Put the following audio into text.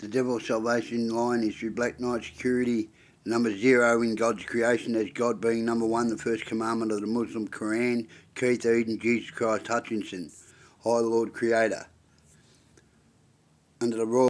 The Devil's Salvation line is through Black Knight Security. Number 0 in God's creation, as God being number 1, the first commandment of the Muslim Quran. Keith Eden, Jesus Christ Hutchinson, High Lord Creator. Under the Royal